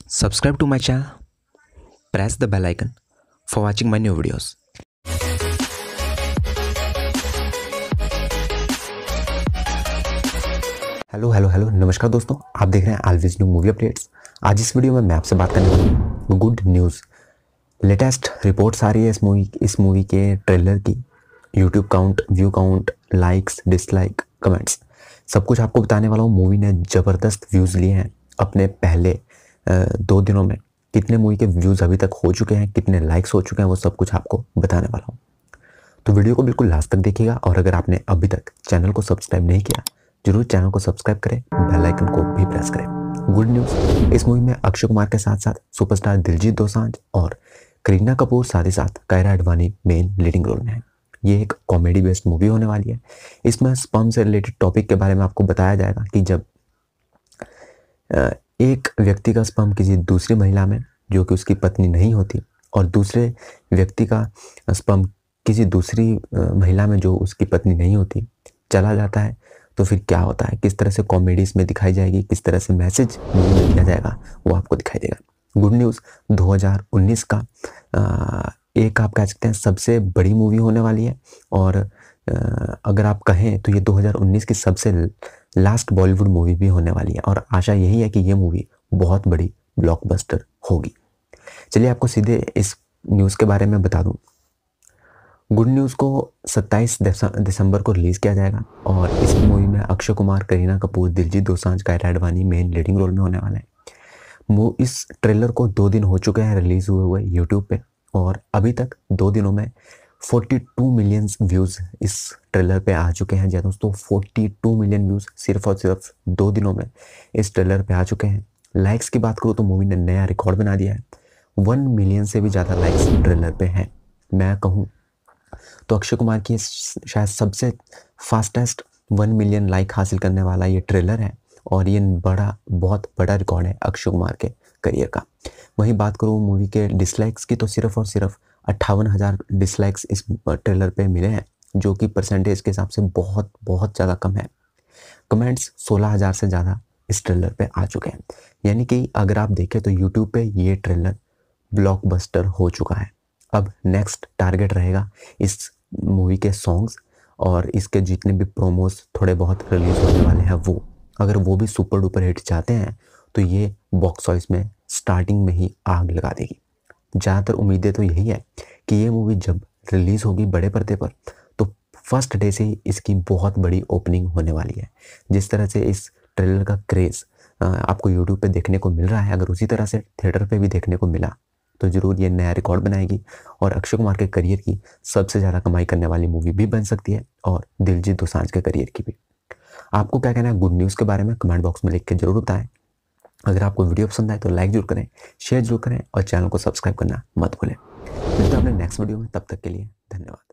Subscribe to my channel, press the bell icon for watching my new videos. Hello नमस्कार दोस्तों, आप देख रहे हैं ऑलवेज न्यू मूवी अपडेट्स। आज इस वीडियो में मैं आपसे बात करने वाला हूँ गुड न्यूज़। लेटेस्ट रिपोर्ट्स आ रही है इस मूवी के ट्रेलर की। YouTube count, view count, likes, dislike, comments, सब कुछ आपको बताने वाला हूँ। मूवी ने ज़बरदस्त व्यूज़ लिए हैं अपने पहले 2 दिनों में। कितने मूवी के व्यूज़ अभी तक हो चुके हैं, कितने लाइक्स हो चुके हैं, वो सब कुछ आपको बताने वाला हूँ। तो वीडियो को बिल्कुल लास्ट तक देखिएगा, और अगर आपने अभी तक चैनल को सब्सक्राइब नहीं किया, जरूर चैनल को सब्सक्राइब करें, बेल आइकन को भी प्रेस करें। गुड न्यूज़, इस मूवी में अक्षय कुमार के साथ साथ सुपरस्टार दिलजीत दोसांझ और करीना कपूर साथ ही साथ Kiara Advani main leading role में है। ये एक कॉमेडी बेस्ड मूवी होने वाली है। इसमें स्पर्म से रिलेटेड टॉपिक के बारे में आपको बताया जाएगा कि जब एक व्यक्ति का स्पर्म किसी दूसरी महिला में, जो कि उसकी पत्नी नहीं होती, और दूसरे व्यक्ति का स्पर्म किसी दूसरी महिला में जो उसकी पत्नी नहीं होती चला जाता है, तो फिर क्या होता है, किस तरह से कॉमेडी इसमें दिखाई जाएगी, किस तरह से मैसेज मूवी में दिया जाएगा, वो आपको दिखाई देगा। गुड न्यूज़, 2019 का एक आप कह सकते हैं सबसे बड़ी मूवी होने वाली है। और अगर आप कहें तो ये 2019 की सबसे लास्ट बॉलीवुड मूवी भी होने वाली है, और आशा यही है कि ये मूवी बहुत बड़ी ब्लॉकबस्टर होगी। चलिए आपको सीधे इस न्यूज़ के बारे में बता दूं। गुड न्यूज़ को 27 दिसंबर को रिलीज़ किया जाएगा, और इस मूवी में Akshay Kumar, Kareena Kapoor, Diljit Dosanjh, Kiara Advani main leading role में होने वाले हैं। इस ट्रेलर को 2 दिन हो चुके हैं रिलीज़ हुए यूट्यूब पे, और अभी तक 2 दिनों में 42 मिलियन व्यूज़ इस ट्रेलर पे आ चुके हैं। जी दोस्तों, 42 मिलियन व्यूज़ सिर्फ और सिर्फ 2 दिनों में इस ट्रेलर पे आ चुके हैं। लाइक्स की बात करूँ तो मूवी ने नया रिकॉर्ड बना दिया है। 1 मिलियन से भी ज़्यादा लाइक्स ट्रेलर पे हैं। मैं कहूँ तो अक्षय कुमार की शायद सबसे फास्टेस्ट 1 मिलियन लाइक हासिल करने वाला ये ट्रेलर है, और ये बहुत बड़ा रिकॉर्ड है अक्षय कुमार के करियर का। वहीं बात करूँ मूवी के डिसलाइक्स की, तो सिर्फ और सिर्फ 58,000 डिसलाइक्स इस ट्रेलर पे मिले हैं, जो कि परसेंटेज के हिसाब से बहुत ज़्यादा कम है। कमेंट्स 16,000 से ज़्यादा इस ट्रेलर पे आ चुके हैं। यानी कि अगर आप देखें तो यूट्यूब पे ये ट्रेलर ब्लॉकबस्टर हो चुका है। अब नेक्स्ट टारगेट रहेगा इस मूवी के सॉन्ग्स, और इसके जितने भी प्रोमोस थोड़े बहुत रिलीज होने वाले हैं, वो अगर वो भी सुपर डुपर हिट जाते हैं तो ये बॉक्स ऑफिस में स्टार्टिंग में ही आग लगा देगी। ज़्यादातर उम्मीदें तो यही है कि ये मूवी जब रिलीज़ होगी बड़े पर्दे पर, तो फर्स्ट डे से ही इसकी बहुत बड़ी ओपनिंग होने वाली है। जिस तरह से इस ट्रेलर का क्रेज़ आपको यूट्यूब पे देखने को मिल रहा है, अगर उसी तरह से थिएटर पे भी देखने को मिला तो ज़रूर ये नया रिकॉर्ड बनाएगी, और अक्षय कुमार के करियर की सबसे ज़्यादा कमाई करने वाली मूवी भी बन सकती है, और दिलजीत दोसांझ के करियर की भी। आपको क्या कहना है गुड न्यूज़ के बारे में, कमेंट बॉक्स में लिख के जरूर बताएं। अगर आपको वीडियो पसंद आए तो लाइक जरूर करें, शेयर जरूर करें, और चैनल को सब्सक्राइब करना मत भूलें। मिलते हैं अपने नेक्स्ट वीडियो में, तब तक के लिए धन्यवाद।